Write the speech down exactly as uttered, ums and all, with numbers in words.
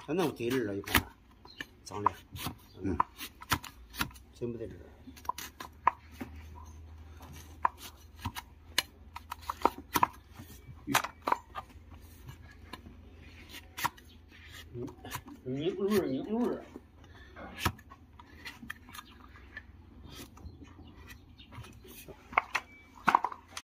它那么得劲了，一看，脏的， 嗯， 真不得劲。嗯，拧路儿拧路儿。